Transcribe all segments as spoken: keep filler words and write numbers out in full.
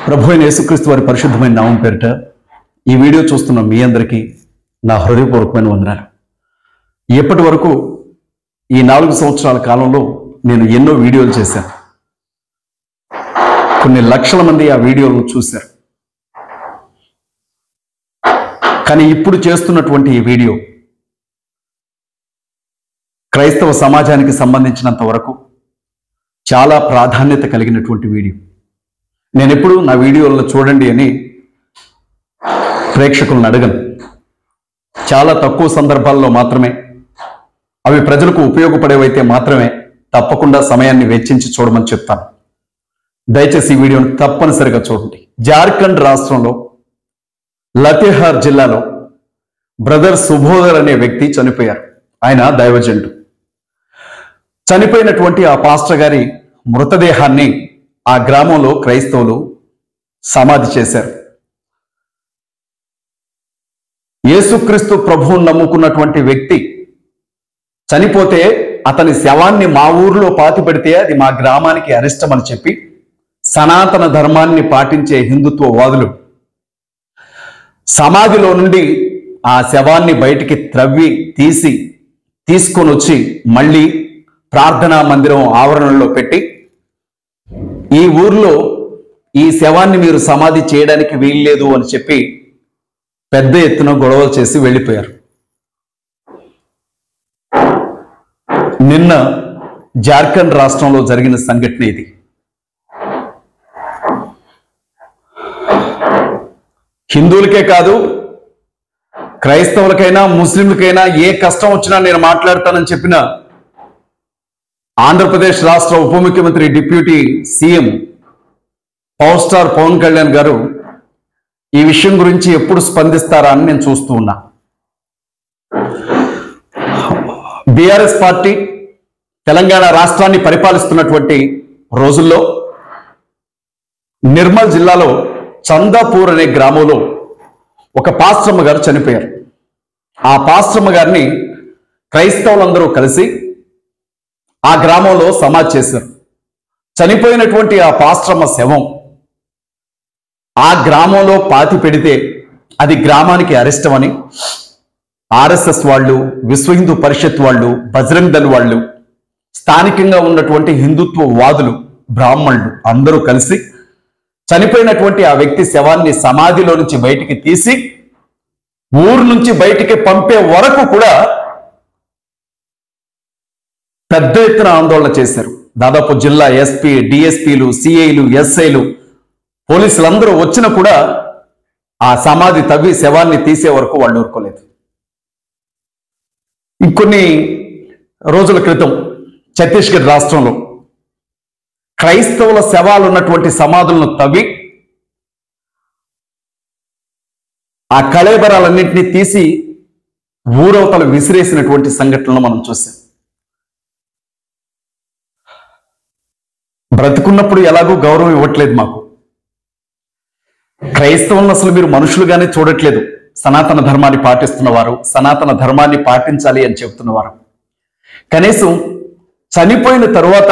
ప్రభు అయిన యేసుక్రీస్తు వారి పరిశుద్ధమైన నామం పేరిట ఈ వీడియో చూస్తున్న మీ అందరికీ నా హృదయపూర్వకమైన వందనాలు. ఇప్పటి వరకు ఈ నాలుగు సంవత్సరాల కాలంలో నేను ఎన్నో వీడియోలు చేశాను. కొన్ని లక్షల మంది ఆ వీడియోలను చూశారు. కానీ ఇప్పుడు చేస్తున్నటువంటి ఈ వీడియో క్రైస్తవ సమాజానికి సంబంధించినంత వరకు చాలా ప్రాధాన్యత కలిగినటువంటి వీడియో. నేను ఎప్పుడు నా వీడియోలను చూడండి అని ప్రేక్షకులను అడగను. చాలా తక్కువ సందర్భాల్లో మాత్రమే, అవి ప్రజలకు ఉపయోగపడేవైతే మాత్రమే తప్పకుండా సమయాన్ని వెచ్చించి చూడమని చెప్తాను. దయచేసి ఈ వీడియోను తప్పనిసరిగా చూడండి. జార్ఖండ్ రాష్ట్రంలో లతేహార్ జిల్లాలో బ్రదర్ సుబోధర్ అనే వ్యక్తి చనిపోయారు. ఆయన దైవజనుడు. చనిపోయినటువంటి ఆ పాస్టర్ గారి మృతదేహాన్ని ఆ గ్రామంలో క్రైస్తవులు సమాధి చేశారు. యేసుక్రీస్తు ప్రభువును నమ్ముకున్నటువంటి వ్యక్తి చనిపోతే అతని శవాన్ని మా ఊరిలో పాతి పెడితే అది మా గ్రామానికి అరిష్టం అని చెప్పి సనాతన ధర్మాన్ని పాటించే హిందుత్వ వాదులు సమాధిలో నుండి ఆ శవాన్ని బయటికి త్రవ్వి తీసి తీసుకొని వచ్చి మళ్ళీ ప్రార్థనా మందిరం ఆవరణలో పెట్టి ఈ ఊర్లో ఈ శవాన్ని మీరు సమాధి చేయడానికి వీల్లేదు అని చెప్పి పెద్ద ఎత్తున గొడవలు చేసి వెళ్ళిపోయారు. నిన్న జార్ఖండ్ రాష్ట్రంలో జరిగిన సంఘటన ఇది. హిందువులకే కాదు, క్రైస్తవులకైనా ముస్లింలకైనా ఏ కష్టం వచ్చినా నేను మాట్లాడతానని చెప్పిన ఆంధ్రప్రదేశ్ రాష్ట్ర ఉప ముఖ్యమంత్రి deputy CM power star Pawan Kalyan గారు ఈ విషయం గురించి ఎప్పుడు స్పందిస్తారా అని నేను చూస్తూ ఉన్నా. బీఆర్ఎస్ పార్టీ తెలంగాణ రాష్ట్రాన్ని పరిపాలిస్తున్నటువంటి రోజుల్లో నిర్మల్ జిల్లాలో చందాపూర్ అనే గ్రామంలో ఒక పాస్టమ్మ గారు చనిపోయారు. ఆ పాస్టమ్మ గారిని క్రైస్తవులందరూ కలిసి ఆ గ్రామంలో సమాధి చేశారు. చనిపోయినటువంటి ఆ పాస్టమ్మ శవం ఆ గ్రామంలో పాతి పెడితే అది గ్రామానికి అరిష్టమని ఆర్ఎస్ఎస్ వాళ్ళు, విశ్వ హిందూ పరిషత్ వాళ్ళు, బజరంగ్ దళ్ వాళ్ళు, స్థానికంగా ఉన్నటువంటి హిందుత్వ వాదులు, బ్రాహ్మణులు అందరూ కలిసి చనిపోయినటువంటి ఆ వ్యక్తి శవాన్ని సమాధిలో నుంచి బయటికి తీసి ఊరు నుంచి బయటికి పంపే వరకు కూడా పెద్ద ఎత్తున ఆందోళన చేశారు. దాదాపు జిల్లా ఎస్పీ, డిఎస్పీలు, సిఐలు, ఎస్ఐలు, పోలీసులందరూ వచ్చినా కూడా ఆ సమాధి తవ్వి శవాన్ని తీసే వరకు వాళ్ళు ఊరుకోలేదు. ఇంకొన్ని రోజుల క్రితం ఛత్తీస్గఢ్ రాష్ట్రంలో క్రైస్తవుల శవాలు ఉన్నటువంటి సమాధులను తవ్వి ఆ కళేబరాలన్నింటినీ తీసి ఊరవతలు విసిరేసినటువంటి సంఘటనలు మనం చూసాం. బ్రతుకున్నప్పుడు ఎలాగూ గౌరవం ఇవ్వట్లేదు మాకు. క్రైస్తవులను అసలు మీరు మనుషులుగానే చూడట్లేదు. సనాతన ధర్మాన్ని పాటిస్తున్నవారు, సనాతన ధర్మాన్ని పాటించాలి అని చెబుతున్నవారు కనీసం చనిపోయిన తరువాత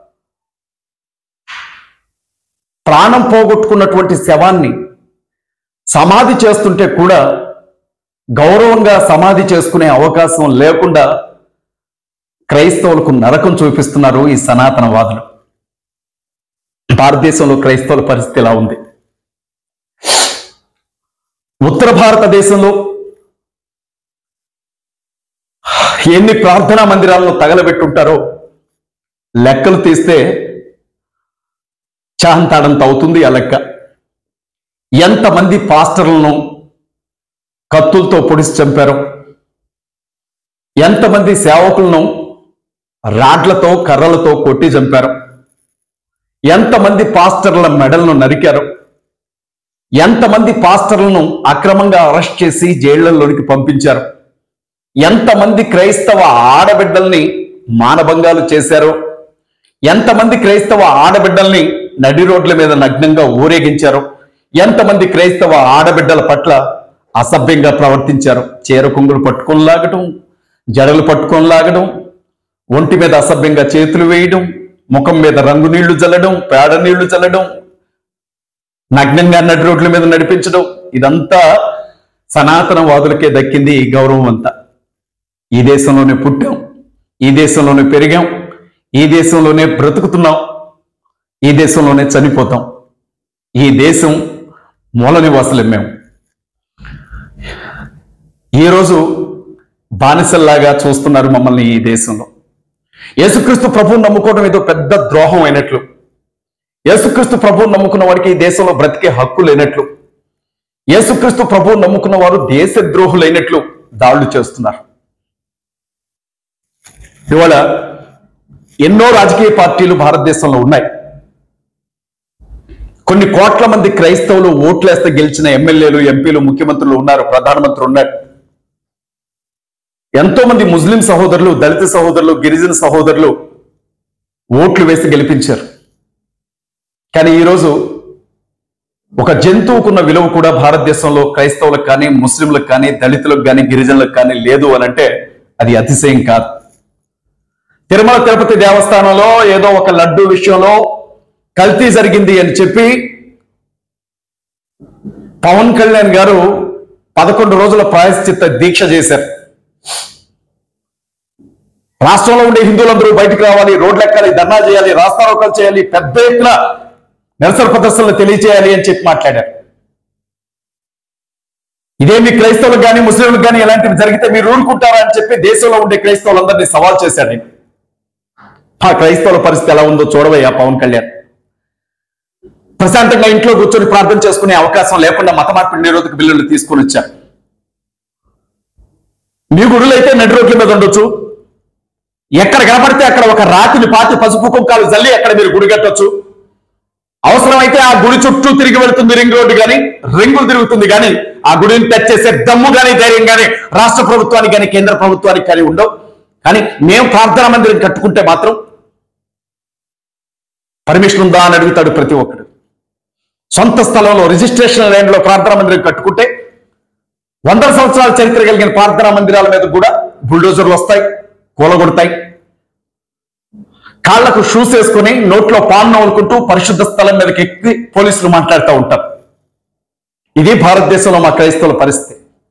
ప్రాణం పోగొట్టుకున్నటువంటి శవాన్ని సమాధి చేస్తుంటే కూడా గౌరవంగా సమాధి చేసుకునే అవకాశం లేకుండా క్రైస్తవులకు నరకం చూపిస్తున్నారు ఈ సనాతనవాదులు. భారతదేశంలో క్రైస్తవుల పరిస్థితి ఎలా ఉంది? ఉత్తర భారతదేశంలో ఎన్ని ప్రార్థనా మందిరాలను తగలబెట్టుంటారో లెక్కలు తీస్తే చాంతాడంత అవుతుంది ఆ లెక్క. ఎంతమంది పాస్టర్లను కత్తులతో పొడిచి చంపారో, ఎంతమంది సేవకులను రాడ్లతో కర్రలతో కొట్టి చంపారు, ఎంతమంది పాస్టర్ల మెడలను నరికారు, ఎంతమంది పాస్టర్లను అక్రమంగా అరెస్ట్ చేసి జైళ్లలోనికి పంపించారు, ఎంతమంది క్రైస్తవ ఆడబిడ్డల్ని మానభంగాలు చేశారో, ఎంతమంది క్రైస్తవ ఆడబిడ్డల్ని నడి రోడ్ల మీద నగ్నంగా ఊరేగించారు, ఎంతమంది క్రైస్తవ ఆడబిడ్డల పట్ల అసభ్యంగా ప్రవర్తించారు. చీర కొంగులు పట్టుకొని లాగడం, జడలు పట్టుకొని లాగడం, ఒంటి మీద అసభ్యంగా చేతులు వేయడం, ముఖం మీద రంగు నీళ్లు చల్లడం, పేడ నీళ్లు చల్లడం, నగ్నంగా నడి రోడ్ల మీద నడిపించడం, ఇదంతా సనాతనవాదులకే దక్కింది ఈ గౌరవం అంతా. ఈ దేశంలోనే పుట్టాం, ఈ దేశంలోనే పెరిగాం, ఈ దేశంలోనే బ్రతుకుతున్నాం, ఈ దేశంలోనే చనిపోతాం. ఈ దేశం మూల నివాసులం మేము. ఈరోజు బానిసల్లాగా చూస్తున్నారు మమ్మల్ని ఈ దేశంలో. యేసుక్రీస్తు ప్రభువుని నమ్ముకోవడం ఏదో పెద్ద ద్రోహం అయినట్లు, యేసుక్రీస్తు ప్రభువుని నమ్ముకున్న వాడికి ఈ దేశంలో బ్రతికే హక్కు లేనట్లు, యేసుక్రీస్తు ప్రభువుని నమ్ముకున్న వారు దేశ ద్రోహులైనట్లు దాడులు చేస్తున్నారు. ఇవాళ ఎన్నో రాజకీయ పార్టీలు భారతదేశంలో ఉన్నాయి. కొన్ని కోట్ల మంది క్రైస్తవులు ఓట్లేస్తే గెలిచిన ఎమ్మెల్యేలు, ఎంపీలు, ముఖ్యమంత్రులు ఉన్నారు, ప్రధానమంత్రి ఉన్నారు. ఎంతో మంది ముస్లిం సహోదరులు, దళిత సహోదరులు, గిరిజన సహోదరులు ఓట్లు వేసి గెలిపించారు. కానీ ఈరోజు ఒక జంతువుకున్న విలువ కూడా భారతదేశంలో క్రైస్తవులకు కానీ, ముస్లింలకు కానీ, దళితులకు కానీ, గిరిజనులకు కానీ లేదు అని అంటే అది అతిశయం కాదు. తిరుమల తిరుపతి దేవస్థానంలో ఏదో ఒక లడ్డు విషయంలో కల్తీ జరిగింది అని చెప్పి పవన్ కళ్యాణ్ గారు పదకొండు రోజుల ప్రాయశ్చిత్త దీక్ష చేశారు. రాష్ట్రంలో ఉండే హిందువులందరూ బయటకు రావాలి, రోడ్లు ఎక్కాలి, ధర్నా చేయాలి, రాస్తారోకలు చేయాలి, పెద్ద ఎత్తున నిరసన ప్రదర్శనలు తెలియజేయాలి అని చెప్పి మాట్లాడారు. ఇదేమి క్రైస్తవులకు కానీ, ముస్లింలకు కానీ ఎలాంటివి జరిగితే మీరు ఊరుకుంటారా అని చెప్పి దేశంలో ఉండే క్రైస్తవులందరినీ సవాల్ చేశాడు. ఆ క్రైస్తవుల పరిస్థితి ఎలా ఉందో చూడవయ్యా పవన్ కళ్యాణ్. ప్రశాంతంగా ఇంట్లో కూర్చొని ప్రార్థన చేసుకునే అవకాశం లేకుండా మత మార్పిడి నిరోధక బిల్లులు తీసుకొని వచ్చారు. మీ గుడులు అయితే నడి రోడ్ల మీద ఉండొచ్చు, ఎక్కడ కనపడితే అక్కడ ఒక రాతిని పాతి పసుపు కుంకాలు జల్లి అక్కడ మీరు గుడి కట్టొచ్చు. అవసరమైతే ఆ గుడి చుట్టూ తిరిగి వెళుతుంది రింగ్ రోడ్డు కానీ, రింగులు తిరుగుతుంది కానీ ఆ గుడిని టచ్ చేసే దమ్ము కానీ, ధైర్యం కానీ రాష్ట్ర ప్రభుత్వానికి కానీ, కేంద్ర ప్రభుత్వానికి కానీ ఉండవు. కానీ మేము ప్రార్థనా మందిరం కట్టుకుంటే మాత్రం పర్మిషన్ ఉందా అని అడుగుతాడు ప్రతి ఒక్కడు. సొంత స్థలంలో రిజిస్ట్రేషన్ ల్యాండ్లో ప్రార్థనా మందిరం కట్టుకుంటే వందల సంవత్సరాల చరిత్ర కలిగిన ప్రార్థనా మందిరాల మీద కూడా బుల్డోజర్లు వస్తాయి, కూలగొడతాయి. కాళ్లకు షూస్ వేసుకుని నోట్లో పాన్ నవ్వుకుంటూ పరిశుద్ధ స్థలం మీదకి ఎక్కి పోలీసులు మాట్లాడుతూ ఉంటారు. ఇది భారతదేశంలో మా క్రైస్తవుల పరిస్థితి.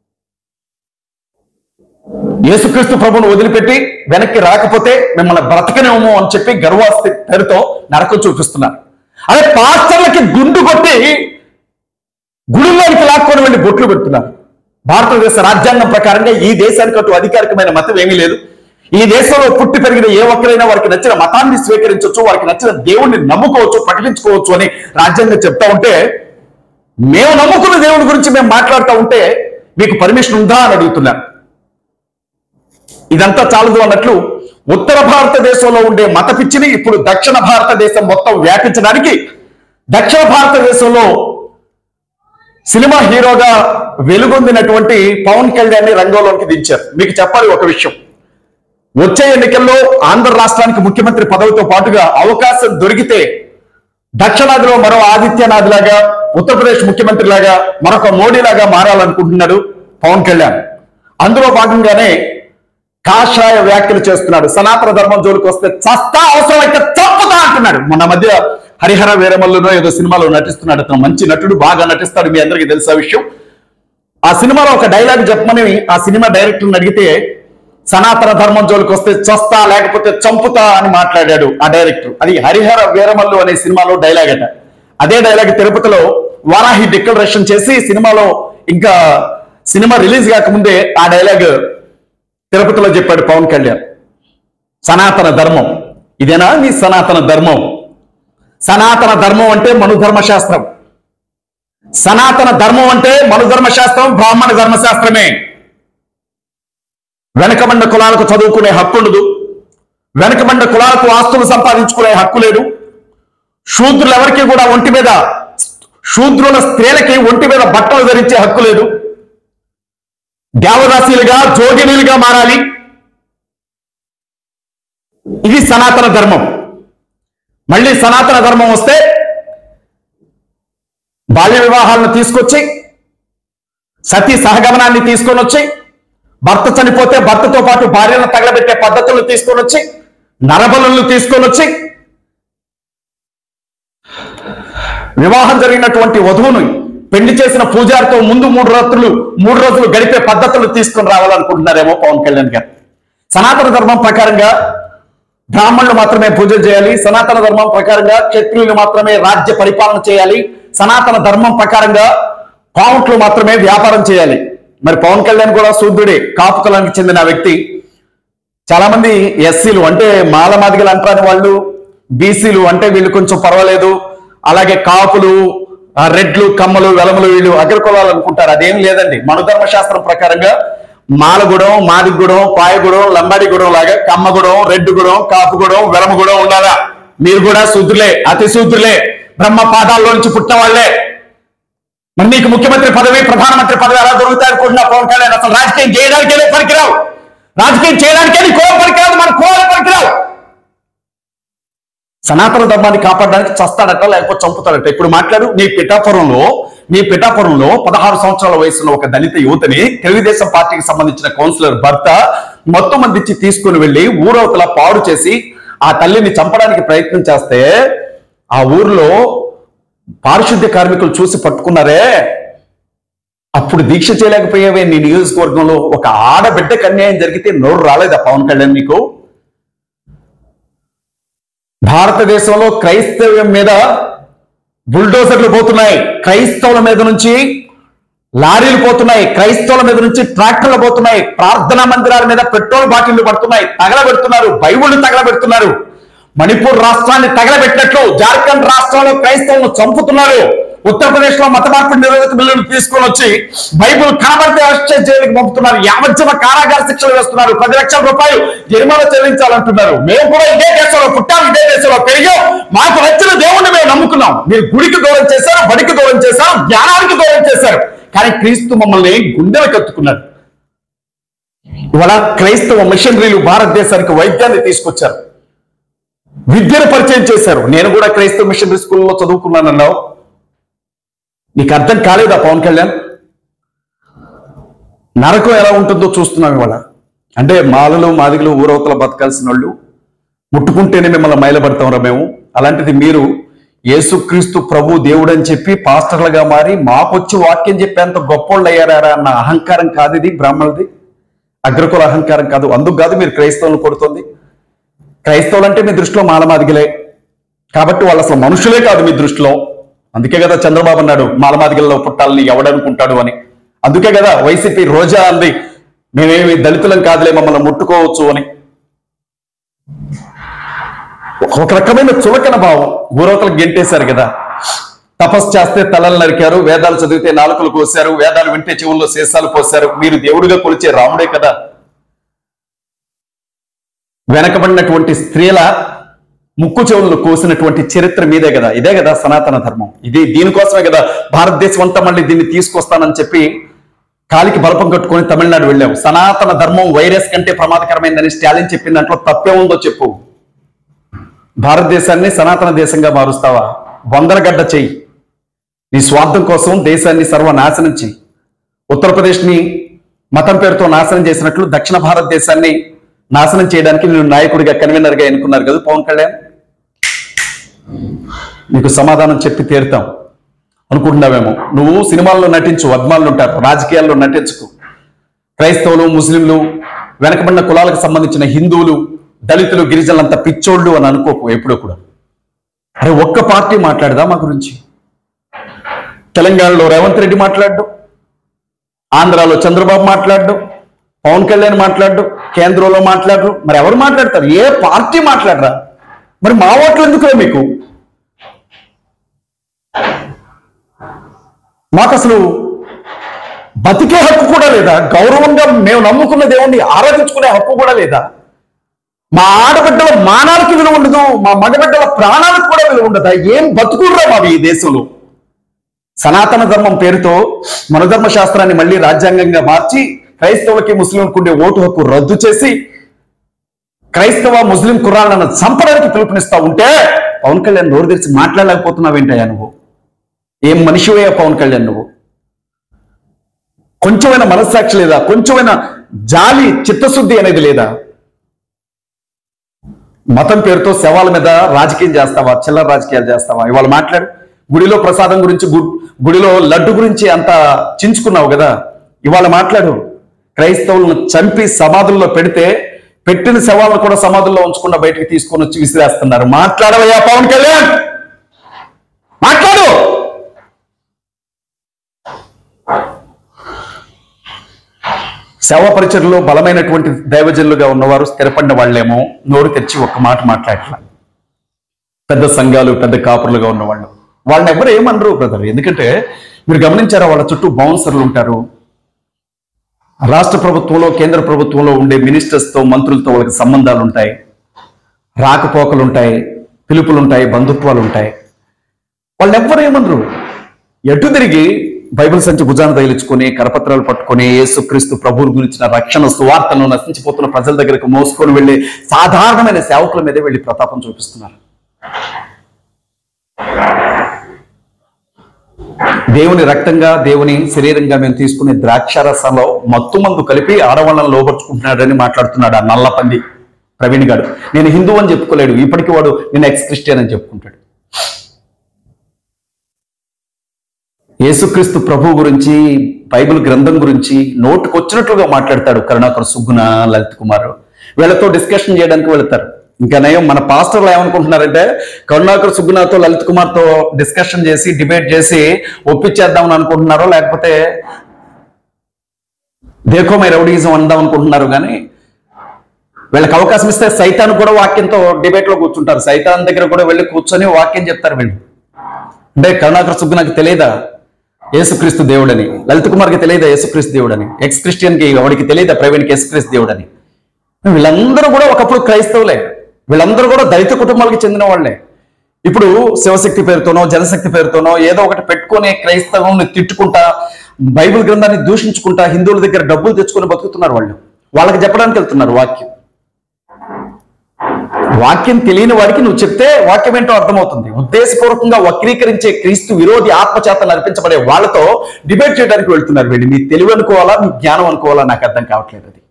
యేసుక్రీస్తు ప్రభువును వదిలిపెట్టి వెనక్కి రాకపోతే మిమ్మల్ని బ్రతకనేమో అని చెప్పి గర్వాస్తి పేరుతో నరకం చూపిస్తున్నారు. అదే పాస్టర్లకి గుండు కొట్టి గుడిలోనికి లాక్కొని వెళ్ళి బొట్లు పెడుతున్నారు. భారతదేశ రాజ్యాంగం ప్రకారంగా ఈ దేశానికి అటు అధికారికమైన మతం ఏమీ లేదు. ఈ దేశంలో పుట్టి పెరిగిన ఏ ఒక్కరైనా వారికి నచ్చిన మతాన్ని స్వీకరించవచ్చు, వారికి నచ్చిన దేవుణ్ణి నమ్ముకోవచ్చు, ప్రకటించుకోవచ్చు అని రాజ్యాంగం చెప్తా ఉంటే, మేము నమ్ముకున్న దేవుడి గురించి మేము మాట్లాడుతూ ఉంటే మీకు పర్మిషన్ ఉందా అని అడుగుతున్నారు. ఇదంతా చాలదు అన్నట్లు ఉత్తర భారతదేశంలో ఉండే మత పిచ్చిని ఇప్పుడు దక్షిణ భారతదేశం మొత్తం వ్యాపించడానికి దక్షిణ భారతదేశంలో సినిమా హీరోగా వెలుగొందినటువంటి పవన్ కళ్యాణ్ ని రంగంలోకి దించారు. మీకు చెప్పాలి ఒక విషయం, వచ్చే ఎన్నికల్లో ఆంధ్ర రాష్ట్రానికి ముఖ్యమంత్రి పదవితో పాటుగా అవకాశం దొరికితే దక్షిణాదిలో మరో ఆదిత్యనాథ్ లాగా, ఉత్తరప్రదేశ్ ముఖ్యమంత్రి లాగా, మరొక మోడీ లాగా మారాలనుకుంటున్నాడు పవన్ కళ్యాణ్. అందులో భాగంగానే కాషాయ వ్యాఖ్యలు చేస్తున్నాడు. సనాతన ధర్మం జోలికి వస్తే చస్తా, అవసరం అయితే చంపుతా అంటున్నాడు. మొన్న మధ్య హరిహర వీరమల్లులో ఏదో సినిమాలో నటిస్తున్నాడు. అతను మంచి నటుడు, బాగా నటిస్తాడు, మీ అందరికీ తెలుసా విషయం. ఆ సినిమాలో ఒక డైలాగ్ చెప్పమని ఆ సినిమా డైరెక్టర్ని అడిగితే సనాతన ధర్మం జోలికి వస్తే చస్తా లేకపోతే చంపుతా అని మాట్లాడాడు ఆ డైరెక్టర్. అది హరిహర వీరమల్లు అనే సినిమాలో డైలాగ్ అట. అదే డైలాగ్ తిరుపతిలో వారాహి డిక్లరేషన్ చేసి సినిమాలో ఇంకా సినిమా రిలీజ్ కాకముందే ఆ డైలాగ్ తిరుపతిలో చెప్పాడు పవన్ కళ్యాణ్. సనాతన ధర్మం ఇదేనా నీ సనాతన ధర్మం? సనాతన ధర్మం అంటే మనుధర్మశాస్త్రం. సనాతన ధర్మం అంటే మనుధర్మశాస్త్రం, బ్రాహ్మణ ధర్మశాస్త్రమే. వెనకబడిన కులాలకు చదువుకునే హక్కు ఉండదు, వెనకబడిన కులాలకు ఆస్తులు సంపాదించుకునే హక్కు లేదు. శూద్రులు ఎవరికి కూడా ఒంటి మీద, శూద్రుల స్త్రీలకి ఒంటి మీద బట్టలు ధరించే హక్కు లేదు. దేవదాసీలుగా, జోగినీలుగా మారాలి. ఇది సనాతన ధర్మం. మళ్ళీ సనాతన ధర్మం వస్తే బాల్య వివాహాలను తీసుకొచ్చి, సతీ సహగమనాన్ని తీసుకొని వచ్చి, భర్త చనిపోతే భర్తతో పాటు భార్యను తగలబెట్టే పద్ధతులను తీసుకొని వచ్చి, నరబలులను తీసుకొని వచ్చి వివాహం జరిగినటువంటి వధువును పెళ్లి చేసిన పూజారితో ముందు మూడు రాత్రులు మూడు రోజులు గడిపే పద్ధతులు తీసుకుని రావాలనుకుంటున్నారేమో పవన్ కళ్యాణ్ గారు. సనాతన ధర్మం ప్రకారంగా బ్రాహ్మణులు మాత్రమే పూజలు చేయాలి, సనాతన ధర్మం ప్రకారంగా క్షత్రియులు మాత్రమే రాజ్య పరిపాలన చేయాలి, సనాతన ధర్మం ప్రకారంగా కౌంట్లు మాత్రమే వ్యాపారం చేయాలి. మరి పవన్ కళ్యాణ్ కూడా శూద్రుడే, కాపు కులానికి చెందిన వ్యక్తి. చాలా మంది ఎస్సీలు అంటే మాల మాదిగలు అంటారు వాళ్ళు, బీసీలు అంటే వీళ్ళు కొంచెం పర్వాలేదు, అలాగే కాపులు, రెడ్లు, కమ్మలు, వెలములు వీళ్ళు అగ్రకులాలు అనుకుంటారు. అదేం లేదండి. మనుధర్మ శాస్త్రం ప్రకారంగా మాలగూడెం, మాదిగూడెం, పాయగూడెం, లంబాడిగూడెం లాగా కమ్మగూడెం, రెడ్డిగూడెం, కాపుగూడెం, వెలమగూడెం ఉండాలా. మీరు కూడా శూద్రులే, అతి శూద్రులే, బ్రహ్మ పాదాల్లో నుంచి పుట్టిన వాళ్ళే. మరి నీకు ముఖ్యమంత్రి పదవి, ప్రధానమంత్రి పదవి ఎలా దొరుకుతాయి అనుకుంటున్నా పవన్ కళ్యాణ్? అసలు రాజకీయం చేయడానికే పనికిరావు, రాజకీయం చేయడానికే నీ కోరం పనికిరాదు, మన కోరం పనికిరావు. సనాతన ధర్మాన్ని కాపాడడానికి చస్తాడట, లేకపోతే చంపుతాడట. ఇప్పుడు మాట్లాడు. నీ పిఠాపురంలో నీ పిఠాపురంలో పదహారు సంవత్సరాల వయసులో ఒక దళిత యువతిని తెలుగుదేశం పార్టీకి సంబంధించిన కౌన్సిలర్ భర్త మొత్తం మందిచ్చి తీసుకుని వెళ్లి ఊరవతల పాడు చేసి ఆ తల్లిని చంపడానికి ప్రయత్నం చేస్తే ఆ ఊర్లో పారిశుద్ధ్య కార్మికులు చూసి పట్టుకున్నారే, అప్పుడు దీక్ష చేయలేకపోయేవే. నీ నియోజకవర్గంలో ఒక ఆడబిడ్డకు అన్యాయం జరిగితే నోరు రాలేదా పవన్ కళ్యాణ్ నీకు? భారతదేశంలో క్రైస్తవ్యం మీద బుల్డోజర్లు పోతున్నాయి, క్రైస్తవుల మీద నుంచి లారీలు పోతున్నాయి, క్రైస్తవుల మీద నుంచి ట్రాక్టర్లు పోతున్నాయి, ప్రార్థనా మందిరాల మీద పెట్రోల్ బాటిళ్లు పడుతున్నాయి, తగలబెడుతున్నారు, బైబుళ్లు తగలబెడుతున్నారు. మణిపూర్ రాష్ట్రాన్ని తగలబెట్టినట్లు జార్ఖండ్ రాష్ట్రంలో క్రైస్తవులను చంపుతున్నారు. ఉత్తరప్రదేశ్ లో మత మార్పిడి నిరోధక బిల్లును తీసుకొని వచ్చి బైబుల్ కనబడితే అరెస్ట్ జైలుకి పంపుతున్నారు, యావజ్జీవ కారాగార శిక్షలు వేస్తున్నారు, పది లక్షల రూపాయలు జరిమానా చెల్లించాలంటున్నారు. మేము కూడా ఇదే దేశంలో పుట్టాం, ఇదే దేశంలో పెరిగాం, మాకు నచ్చిన దేవుణ్ణి మేము నమ్ముకున్నాం. మీరు గుడికి దూరం చేశారు, బడికి దూరం చేశారు, జ్ఞానానికి దూరం చేశారు, కానీ క్రీస్తు మమ్మల్ని గుండెలు కత్తుకున్నారు. ఇవాళ క్రైస్తవ మిషనరీలు భారతదేశానికి వైద్యాన్ని తీసుకొచ్చారు, విద్యను పరిచయం చేశారు. నేను కూడా క్రైస్తవ మిషనరీ స్కూల్లో చదువుకున్నానన్నావు, నీకు అర్థం కాలేదా పవన్ కళ్యాణ్? నరకం ఎలా ఉంటుందో చూస్తున్నాం ఇవాళ. అంటే మాలలు మాదిగలు ఊరవతల బతకాల్సిన వాళ్ళు ముట్టుకుంటేనే మిమ్మల్ని మైలపడతాంరా మేము. అలాంటిది మీరు యేసుక్రీస్తు ప్రభు దేవుడు అని చెప్పి పాస్టర్లుగా మారి మాకొచ్చి వాక్యం చెప్పేంత గొప్పోళ్ళు అయ్యారా అన్న అహంకారం కాదు ఇది బ్రాహ్మణులది, అగ్రకుల అహంకారం కాదు. అందుకు కాదు మీరు క్రైస్తవులను కొడుతుంది. క్రైస్తవులు అంటే మీ దృష్టిలో మాలమాదిగలే కాబట్టి వాళ్ళు అసలు మనుషులే కాదు మీ దృష్టిలో. అందుకే కదా చంద్రబాబు అన్నాడు మాలమాదిగల్లో పుట్టాలని ఎవడనుకుంటాడు అని. అందుకే కదా వైసీపీ రోజా అంది మేమేమి దళితులం కాదులే మమ్మల్ని ముట్టుకోవచ్చు అని. ఒక రకమైన చులకన భావం ఊరవతలకు గెంటేశారు కదా. తపస్సు చేస్తే తలలు నరికారు, వేదాలు చదివితే నాలుకలు కోసారు, వేదాలు వింటే చెవుల్లో శేషాలు పోశారు. మీరు దేవుడిగా కొలిచే రాముడే కదా. వెనకబడినటువంటి స్త్రీల ముక్కు చెవులను కోసినటువంటి చరిత్ర మీదే కదా. ఇదే కదా సనాతన ధర్మం. ఇది దీనికోసమే కదా భారతదేశం అంతా మళ్ళీ దీన్ని తీసుకొస్తానని చెప్పి కాలికి బలపం కట్టుకొని తమిళనాడు వెళ్ళాం. సనాతన ధర్మం వైరస్ కంటే ప్రమాదకరమైందని స్టాలిన్ చెప్పిన దాంట్లో తప్పే ఉందో చెప్పు. భారతదేశాన్ని సనాతన దేశంగా మారుస్తావా? బొందరగడ్డ చెయ్యి. నీ స్వార్థం కోసం దేశాన్ని సర్వనాశనం చెయ్యి. ఉత్తరప్రదేశ్ని మతం పేరుతో నాశనం చేసినట్లు దక్షిణ భారతదేశాన్ని నాశనం చేయడానికి నేను నాయకుడిగా కన్వీనర్గా ఎన్నుకున్నారు కదా పవన్ కళ్యాణ్. నీకు సమాధానం చెప్పి తీరుతాం అనుకుంటున్నావేమో. నువ్వు సినిమాల్లో నటించు, అభిమానులు ఉంటారు, రాజకీయాల్లో నటించుకు. క్రైస్తవులు, ముస్లింలు, వెనకబడిన కులాలకు సంబంధించిన హిందువులు, దళితులు, గిరిజనులంతా పిచ్చోళ్ళు అని అనుకోకు ఎప్పుడూ కూడా. అరే ఒక్క పార్టీ మాట్లాడదా మా గురించి? తెలంగాణలో రేవంత్ రెడ్డి మాట్లాడు, ఆంధ్రాలో చంద్రబాబు మాట్లాడు, పవన్ కళ్యాణ్ మాట్లాడు, కేంద్రంలో మాట్లాడరు. మరి ఎవరు మాట్లాడతారు? ఏ పార్టీ మాట్లాడరా? మరి మా ఓట్లు ఎందుకులే మీకు? మాకు అసలు బతికే హక్కు కూడా లేదా? గౌరవంగా మేము నమ్ముకున్న దేవుణ్ణి ఆరాధించుకునే హక్కు కూడా లేదా? మా ఆడబిడ్డల మానానికి విలువ ఉండదు, మా మగబిడ్డల ప్రాణాలకు కూడా విలువ ఉండదా? ఏం బతుకుర్రా మావి ఈ దేశంలో? సనాతన ధర్మం పేరుతో మనధర్మ శాస్త్రాన్ని మళ్ళీ రాజ్యాంగంగా మార్చి క్రైస్తవులకి ముస్లింలకు ఉండే ఓటు హక్కు రద్దు చేసి క్రైస్తవ ముస్లిం కుర్రాళ్ళను చంపడానికి పిలుపునిస్తా ఉంటే పవన్ కళ్యాణ్ నోరు తెరిచి మాట్లాడలేకపోతున్నావేంటయ్యా నువ్వు? ఏం మనిషివయ్యా పవన్ కళ్యాణ్ నువ్వు? కొంచెమైనా మనస్సాక్షి లేదా? కొంచెమైనా జాలి, చిత్తశుద్ధి అనేది లేదా? మతం పేరుతో శవాల మీద రాజకీయం చేస్తావా? చిల్లర రాజకీయాలు చేస్తావా? ఇవాళ మాట్లాడు. గుడిలో ప్రసాదం గురించి, గుడిలో లడ్డు గురించి అంత చించుకున్నావు కదా, ఇవాళ మాట్లాడు. క్రైస్తవులను చంపి సమాధుల్లో పెడితే పెట్టిన శవాలను కూడా సమాధుల్లో ఉంచకుండా బయటికి తీసుకొని వచ్చి విసిరేస్తున్నారు. మాట్లాడవయ్యా పవన్ కళ్యాణ్, మాట్లాడు. సేవ పరిచర్లో బలమైనటువంటి దైవజనులుగా ఉన్నవారు స్థిరపడిన వాళ్ళేమో నోరు తెరిచి ఒక్క మాట మాట్లాడట్లా. పెద్ద సంఘాలు, పెద్ద కాపురులుగా ఉన్నవాళ్ళు వాళ్ళని ఎవరు ఏమనరు బ్రదర్. ఎందుకంటే మీరు గమనించారా, వాళ్ళ చుట్టూ బౌన్సర్లు ఉంటారు. రాష్ట్ర ప్రభుత్వంలో, కేంద్ర ప్రభుత్వంలో ఉండే మినిస్టర్స్తో, మంత్రులతో వాళ్ళకి సంబంధాలు ఉంటాయి, రాకపోకలు ఉంటాయి, పిలుపులు ఉంటాయి, బంధుత్వాలు ఉంటాయి. వాళ్ళు ఎవ్వరు ఏమనరు. ఎటు తిరిగి బైబిల్ సంచి భుజాన తగిలించుకొని, కరపత్రాలు పట్టుకొని, యేసుక్రీస్తు ప్రభువు గురించిన రక్షణ సువార్తను నశించిపోతున్న ప్రజల దగ్గరకు మోసుకొని వెళ్ళి సాధారణమైన సేవకుల మీదే వెళ్ళి ప్రతాపం చూపిస్తున్నారు. దేవుని రక్తంగా, దేవుని శరీరంగా మేము తీసుకునే ద్రాక్షారసంలో మత్తు మందు కలిపి ఆడవాళ్ళను లోపరుచుకుంటున్నాడని మాట్లాడుతున్నాడు ఆ నల్లపంది ప్రవీణ్ గారు. నేను హిందూ అని చెప్పుకోలేడు, ఇప్పటికీ వాడు నేను ఎక్స్ క్రిస్టియన్ అని చెప్పుకుంటాడు. యేసుక్రీస్తు ప్రభు గురించి, బైబిల్ గ్రంథం గురించి నోటుకొచ్చినట్లుగా మాట్లాడతాడు కరుణాకర్, సుగ్గున, లలిత్ కుమార్. వీళ్ళతో డిస్కషన్ చేయడానికి వెళతారు. ఇంకా నయం మన పాస్టర్లు ఏమనుకుంటున్నారంటే కరుణాకర్, సుగ్గునాతో, లలిత్ కుమార్తో డిస్కషన్ చేసి, డిబేట్ చేసి ఒప్పించేద్దామని అనుకుంటున్నారో, లేకపోతే దేకోమై రౌడీజం అందాం అనుకుంటున్నారు. కానీ వీళ్ళకి అవకాశం ఇస్తే సైతాన్ కూడా వాక్యంతో డిబేట్లో కూర్చుంటారు. సైతాన్ దగ్గర కూడా వెళ్ళి కూర్చొని వాక్యం చెప్తారు వీళ్ళు. అంటే కరుణాకర్, సుగ్గునకి తెలియదా యేసుక్రీస్తు దేవుడని? లలిత్ కుమార్కి తెలియదా యేసుక్రీస్తు దేవుడని? ఎక్స్ క్రిస్టియన్కి వాడికి తెలియదా ప్రవీణ్కి యేసుక్రీస్తు దేవుడని? వీళ్ళందరూ కూడా ఒకప్పుడు క్రైస్తవులే. వీళ్ళందరూ కూడా దళిత కుటుంబాలకు చెందిన వాళ్లే. ఇప్పుడు శివశక్తి పేరుతోనో, జనశక్తి పేరుతోనో ఏదో ఒకటి పెట్టుకుని క్రైస్తవుని తిట్టుకుంటా, బైబిల్ గ్రంథాన్ని దూషించుకుంటా, హిందువుల దగ్గర డబ్బులు తెచ్చుకొని బతుకుతున్నారు. వాళ్ళు వాళ్ళకి చెప్పడానికి వెళ్తున్నారు వాక్యం. వాక్యం తెలియని వాడికి నువ్వు చెప్తే వాక్యం ఏంటో అర్థమవుతుంది. ఉద్దేశపూర్వకంగా వక్రీకరించే క్రీస్తు విరోధి ఆత్మచేత నడిపించబడే వాళ్ళతో డిబేట్ చేయడానికి వెళ్తున్నారు వీళ్ళు. మీ తెలివి అనుకోవాలా, మీ జ్ఞానం అనుకోవాలా, నాకు అర్థం కావట్లేదు. అది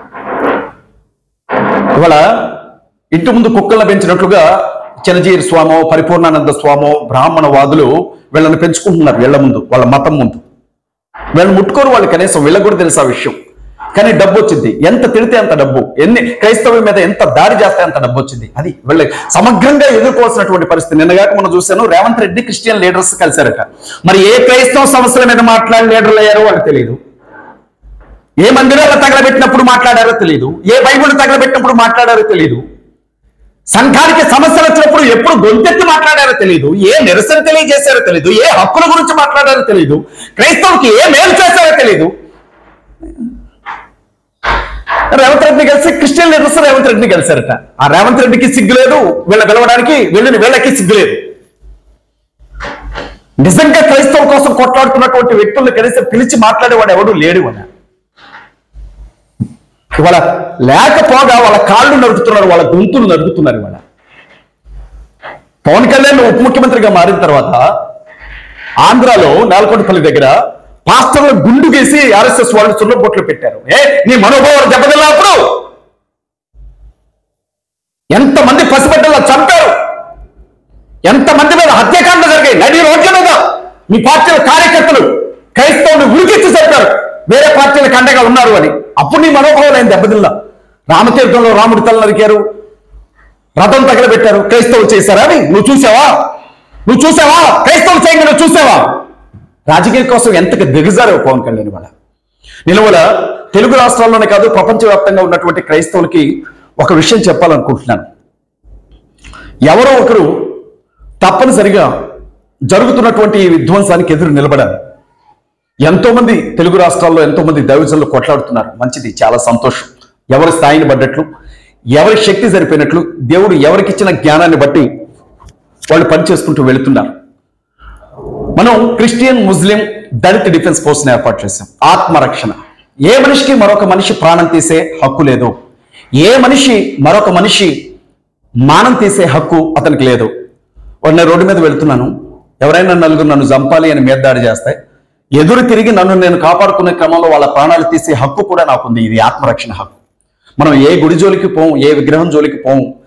ఇవాళ ఇంటి ముందు కుక్కలను పెంచినట్లుగా చిన్నజీరి స్వామో, పరిపూర్ణానంద స్వామో, బ్రాహ్మణవాదులు వీళ్ళని పెంచుకుంటున్నారు. వీళ్ళ ముందు, వాళ్ళ మతం ముందు వీళ్ళని ముట్టుకోరు వాళ్ళు. కనీసం వీళ్ళకి కూడా తెలుసు ఆ విషయం. కానీ డబ్బు వచ్చింది, ఎంత తిడితే అంత డబ్బు, ఎన్ని క్రైస్తవం మీద ఎంత దాడి చేస్తే అంత డబ్బు వచ్చింది. అది వీళ్ళ సమగ్రంగా ఎదుర్కోవాల్సినటువంటి పరిస్థితి. నిన్నగాక మనం చూశాను, రేవంత్ రెడ్డి క్రిస్టియన్ లీడర్స్ కలిశారట. మరి ఏ క్రైస్తవ సమస్యల మీద మాట్లాడి లీడర్లు అయ్యారో వాళ్ళకి తెలియదు. ఏ మందిరాలు తగలబెట్టినప్పుడు మాట్లాడారో తెలియదు. ఏ బైబిల్ తగలబెట్టినప్పుడు మాట్లాడారో తెలియదు. సంఘానికి సమస్యలు వచ్చినప్పుడు ఎప్పుడు గొంతెత్తి మాట్లాడారో తెలియదు. ఏ నిరసన తెలియజేశారో తెలియదు. ఏ హక్కుల గురించి మాట్లాడారో తెలియదు. క్రైస్తవుకి ఏ మేలు చేశారో తెలియదు. రేవంత్ రెడ్డిని కలిసి క్రిస్టియన్ లీడర్స్ రేవంత్ రెడ్డిని కలిశారట. ఆ రేవంత్ రెడ్డికి సిగ్గు లేదు, వీళ్ళ పిలవడానికి, వీళ్ళని వీళ్ళకి సిగ్గు లేదు. నిజంగా క్రైస్తవుల కోసం కొట్లాడుతున్నటువంటి వ్యక్తుల్ని కలిసి పిలిచి మాట్లాడేవాడు ఎవడు లేడు. వాళ్ళ ఇవాళ లేకపోగా వాళ్ళ కాళ్ళు నరుకుతున్నారు, వాళ్ళ గొంతులు నరుకుతున్నారు. ఇవాళ పవన్ కళ్యాణ్ ఉప ముఖ్యమంత్రిగా మారిన తర్వాత ఆంధ్రాలో నేలకొండపల్లి దగ్గర పాస్టర్లు గుండు గీసి ఆర్ఎస్ఎస్ వాళ్ళు చున్నబొట్లు పెట్టారు. ఏ నీ మనోభావాలు దెబ్బతిన్నప్పుడు ఎంతమంది పసిబిడ్డలా చంపారు, ఎంతమంది మీద హత్యాకాండ జరిగాయి నడి రోడ్ల మీద. మీ పార్టీల కార్యకర్తలు క్రైస్తవులు ఉరికిచ్చి చెప్పారు వేరే పార్టీలకు అండగా ఉన్నారు అని. అప్పుడు నీ మనోభావాలు ఆయన దెబ్బతిల్లా. రామతీర్థంలో రాముడి తల నరికారు, రథం తగలబెట్టారు, క్రైస్తవులు చేశారా అని నువ్వు చూసావా? నువ్వు చూసావా? క్రైస్తవులు చేయండి, నువ్వు చూసావా? రాజకీయం కోసం ఎంతగా దిగజారు పవన్ కళ్యాణ్. వాళ్ళ నిలువల తెలుగు రాష్ట్రాల్లోనే కాదు, ప్రపంచవ్యాప్తంగా ఉన్నటువంటి క్రైస్తవులకి ఒక విషయం చెప్పాలనుకుంటున్నాను. ఎవరో ఒకరు తప్పనిసరిగా జరుగుతున్నటువంటి ఈ విధ్వంసానికి ఎదురు నిలబడాలి. ఎంతో మంది తెలుగు రాష్ట్రాల్లో ఎంతో మంది దైవజనులు కొట్లాడుతున్నారు. మంచిది, చాలా సంతోషం. ఎవరి స్థాయిని బడ్డట్లు, ఎవరి శక్తి సరిపోయినట్లు, దేవుడు ఎవరికి ఇచ్చిన జ్ఞానాన్ని బట్టి వాళ్ళు పనిచేసుకుంటూ వెళుతున్నారు. మనం క్రిస్టియన్, ముస్లిం, దళిత డిఫెన్స్ ఫోర్స్ని ఏర్పాటు చేశాం. ఆత్మరక్షణ. ఏ మనిషికి మరొక మనిషి ప్రాణం తీసే హక్కు లేదు. ఏ మనిషి మరొక మనిషి మానం తీసే హక్కు అతనికి లేదు. వాడిని రోడ్డు మీద వెళ్తున్నాను, ఎవరైనా నలుగురు నన్ను చంపాలి అని మీద దాడి చేస్తే ఎదురు తిరిగి నన్ను నేను కాపాడుకునే క్రమంలో వాళ్ళ ప్రాణాలు తీసే హక్కు కూడా నాకుంది. ఇది ఆత్మరక్షణ హక్కు. మనం ఏ గుడి జోలికి పోం, ఏ విగ్రహం జోలికి పోం,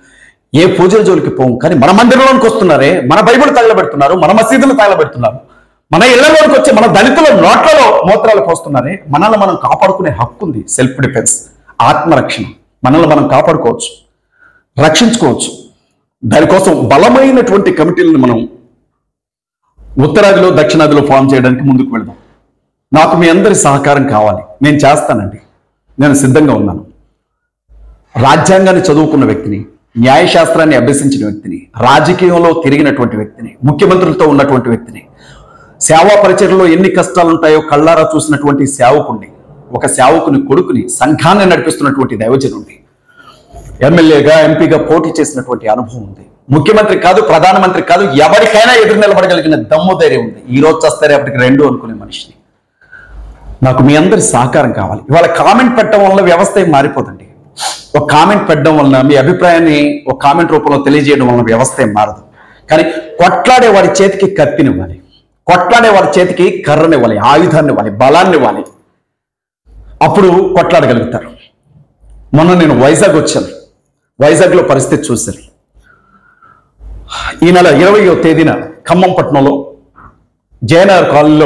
ఏ పూజల జోలికి పోం, కానీ మన మందిరంలోనికి వస్తున్నారే, మన బైబిల్ తగలబెడుతున్నారు, మన మసీదులు తగలబెడుతున్నారు, మన ఇళ్లలోనికి వచ్చి మన దళితుల నోట్లలో మూత్రాలు పోస్తున్నారే. మనల్ని మనం కాపాడుకునే హక్కు ఉంది. సెల్ఫ్ డిఫెన్స్, ఆత్మరక్షణ. మనల్ని మనం కాపాడుకోవచ్చు, రక్షించుకోవచ్చు. దానికోసం బలమైనటువంటి కమిటీలను మనం ఉత్తరాదిలో దక్షిణాదిలో ఫామ్ చేయడానికి ముందుకు వెళదాం. నాకు మీ అందరి సహకారం కావాలి. నేను చేస్తానండి, నేను సిద్ధంగా ఉన్నాను. రాజ్యాంగాన్ని చదువుకున్న వ్యక్తిని, న్యాయశాస్త్రాన్ని అభ్యసించిన వ్యక్తిని, రాజకీయంలో తిరిగినటువంటి వ్యక్తిని, ముఖ్యమంత్రులతో ఉన్నటువంటి వ్యక్తిని, సేవా పరిచర్లో ఎన్ని కష్టాలు ఉంటాయో కళ్ళారా చూసినటువంటి సేవకుడిని, ఒక సేవకుని కొడుకుని, సంఘాన్ని నడిపిస్తున్నటువంటి దైవజనుడిని, ఎమ్మెల్యేగా ఎంపీగా పోటీ చేసినటువంటి అనుభవం ఉంది. ముఖ్యమంత్రి కాదు, ప్రధానమంత్రి కాదు, ఎవరికైనా ఎదురు నిలబడగలిగిన దమ్ము ధైర్యం ఉంది. ఈ రోజు వస్తారే అప్పటికి రెండు అనుకునే మనిషిని. నాకు మీ అందరి సహకారం కావాలి. ఇవాళ కామెంట్ పెట్టడం వల్ల వ్యవస్థ ఏం మారిపోదండి. ఒక కామెంట్ పెట్టడం వలన, మీ అభిప్రాయాన్ని ఒక కామెంట్ రూపంలో తెలియజేయడం వలన వ్యవస్థ ఏం మారదు. కానీ కొట్లాడే వారి చేతికి కత్తినివ్వాలి, కొట్లాడే వారి చేతికి కర్రనివ్వాలి, ఆయుధాన్ని ఇవ్వాలి, బలాన్ని ఇవ్వాలి. అప్పుడు కొట్లాడగలుగుతారు. మొన్న నేను వైజాగ్ వచ్చాను. వైజాగ్లో పరిస్థితి చూశాను. ఈ నెల ఇరవయో తేదీన ఖమ్మం పట్టణంలో జయనగర్ కాలనీలో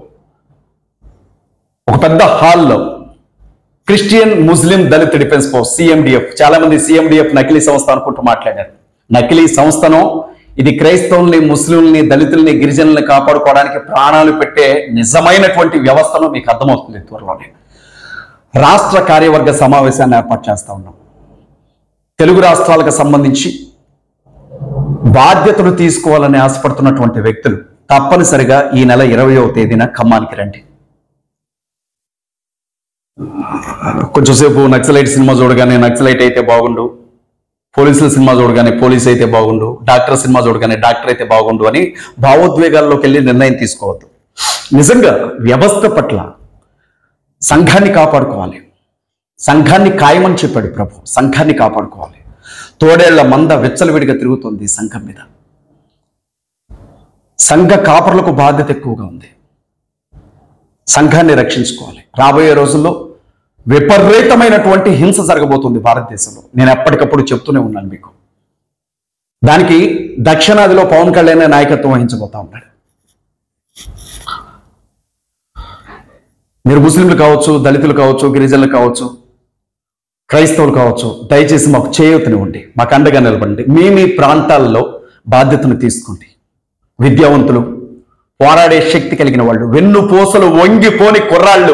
ఒక పెద్ద హాల్లో Christian Muslim Dalit defence force CMDF, చాలా మంది సిఎండిఎఫ్ నకిలీ సంస్థ అనుకుంటూ మాట్లాడారు. నకిలీ సంస్థను, ఇది క్రైస్తవుల్ని, ముస్లింల్ని, దళితుల్ని, గిరిజనుల్ని కాపాడుకోవడానికి ప్రాణాలు పెట్టే నిజమైనటువంటి వ్యవస్థను మీకు అర్థమవుతుంది. త్వరలోనే రాష్ట్ర కార్యవర్గ సమావేశాన్ని ఏర్పాటు చేస్తా ఉన్నాం. తెలుగు రాష్ట్రాలకు సంబంధించి బాధ్యతలు తీసుకోవాలని ఆశపడుతున్నటువంటి వ్యక్తులు తప్పనిసరిగా ఈ నెల ఇరవయవ తేదీన ఖమ్మానికి రండి. కొంచెంసేపు నక్సలైట్ సినిమా చూడగానే నక్సలైట్ అయితే బాగుండు, పోలీసుల సినిమా చూడగానే పోలీస్ అయితే బాగుండు, డాక్టర్ సినిమా చూడగానే డాక్టర్ అయితే బాగుండు అని భావోద్వేగాల్లోకి వెళ్ళి నిర్ణయం తీసుకోవద్దు. నిజంగా వ్యవస్థ పట్ల సంఘాన్ని కాపాడుకోవాలి. సంఘాన్ని ఖాయమని చెప్పాడు ప్రభు. సంఘాన్ని కాపాడుకోవాలి. తోడేళ్ల మంద విచ్చలవిడిగా తిరుగుతుంది సంఘం మీద. సంఘ కాపరులకు బాధ్యత ఎక్కువగా ఉంది. సంఘాన్ని రక్షించుకోవాలి. రాబోయే రోజుల్లో విపరీతమైనటువంటి హింస జరగబోతుంది భారతదేశంలో. నేను ఎప్పటికప్పుడు చెప్తూనే ఉన్నాను మీకు. దానికి దక్షిణాదిలో పవన్ కళ్యాణ్ నాయకత్వం వహించబోతా ఉన్నాడు. మీరు ముస్లింలు కావచ్చు, దళితులు కావచ్చు, గిరిజనులు కావచ్చు, క్రైస్తవులు కావచ్చు, దయచేసి మాకు చేయూతనివ్వండి, మాకు అండగా నిలబడండి. మీ మీ ప్రాంతాల్లో బాధ్యతను తీసుకోండి. విద్యావంతులు, పోరాడే శక్తి కలిగిన వాళ్ళు, వెన్ను పూసలు వంగిపోని కుర్రాళ్ళు,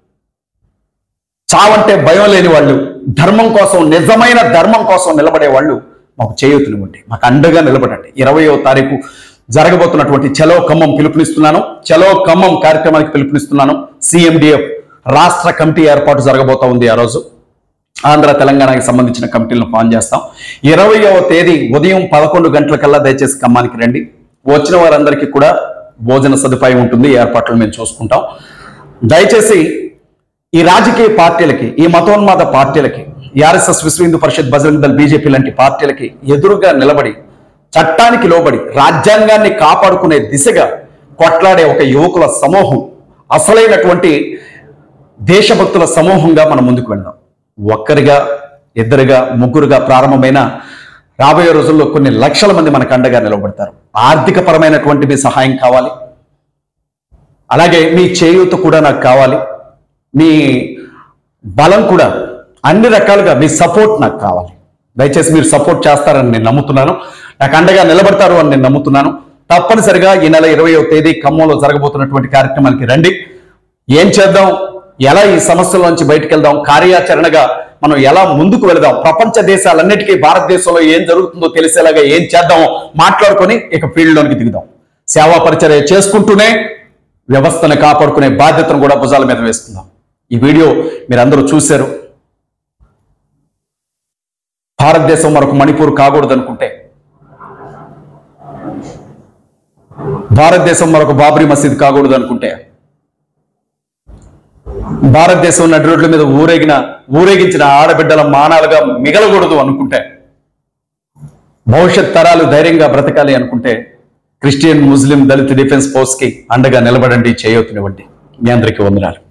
చావంటే భయం లేని వాళ్ళు, ధర్మం కోసం, నిజమైన ధర్మం కోసం నిలబడే వాళ్ళు మాకు చేయూతనివ్వండి, మాకు అండగా నిలబడండి. ఇరవయో తారీఖు జరగబోతున్నటువంటి చలో ఖమ్మం పిలుపునిస్తున్నాను. చలో ఖమ్మం కార్యక్రమానికి పిలుపునిస్తున్నాను. సిఎండిఎఫ్ రాష్ట్ర కమిటీ ఏర్పాటు జరగబోతా ఉంది. ఆ రోజు ఆంధ్ర తెలంగాణకి సంబంధించిన కమిటీలను ఫామ్ చేస్తాం. ఇరవయవ తేదీ ఉదయం పదకొండు గంటలకల్లా దయచేసి ఖమ్మానికి రండి. వచ్చిన వారందరికీ కూడా భోజన సదుపాయం ఉంటుంది. ఏర్పాట్లు మేము చూసుకుంటాం. దయచేసి ఈ రాజకీయ పార్టీలకి, ఈ మతోన్మాద పార్టీలకి, ఆర్ఎస్ఎస్, విశ్వ హిందూ పరిషత్, బజరంగ్ దళ్, బీజేపీ లాంటి పార్టీలకి ఎదురుగా నిలబడి చట్టానికి లోబడి రాజ్యాంగాన్ని కాపాడుకునే దిశగా కొట్లాడే ఒక యువకుల సమూహం, అసలైనటువంటి దేశభక్తుల సమూహంగా మనం ముందుకు వెళ్దాం. ఒక్కరిగా, ఇద్దరుగా, ముగ్గురుగా ప్రారంభమైన రాబోయే రోజుల్లో కొన్ని లక్షల మంది మనకు అండగా నిలబడతారు. ఆర్థిక పరమైనటువంటి మీ సహాయం కావాలి. అలాగే మీ చేయూత కూడా నాకు కావాలి. మీ బలం కూడా, అన్ని రకాలుగా మీ సపోర్ట్ నాకు కావాలి. దయచేసి మీరు సపోర్ట్ చేస్తారని నేను నమ్ముతున్నాను. నాకు అండగా నిలబడతారు అని నేను నమ్ముతున్నాను. తప్పనిసరిగా ఈ నెల ఇరవయవ తేదీ ఖమ్మంలో జరగబోతున్నటువంటి కార్యక్రమానికి రండి. ఏం చేద్దాం, ఎలా ఈ సమస్యల నుంచి బయటకు వెళ్దాం, కార్యాచరణగా మనం ఎలా ముందుకు వెళదాం, ప్రపంచ దేశాలన్నిటికీ భారతదేశంలో ఏం జరుగుతుందో తెలిసేలాగా ఏం చేద్దామో మాట్లాడుకొని ఇక ఫీల్డ్లోనికి దిగుదాం. సేవా పరిచర్య చేసుకుంటూనే వ్యవస్థను కాపాడుకునే బాధ్యతను కూడా భుజాల మీద వేసుకుందాం. ఈ వీడియో మీరందరూ చూశారు. భారతదేశం మరొక మణిపూర్ కాకూడదు అనుకుంటే, భారతదేశం మరొక బాబ్రీ మసీద్ కాకూడదు అనుకుంటే, భారతదేశం నడి రోడ్ల మీద ఊరేగిన ఊరేగించిన ఆడబిడ్డల మానాలుగా మిగలకూడదు అనుకుంటే, భవిష్యత్ తరాలు ధైర్యంగా బ్రతకాలి అనుకుంటే, Christian, Muslim, Dalit defence force కి అండగా నిలబడండి, చేయూతనివ్వండి. మీ అందరికీ వందనాలు.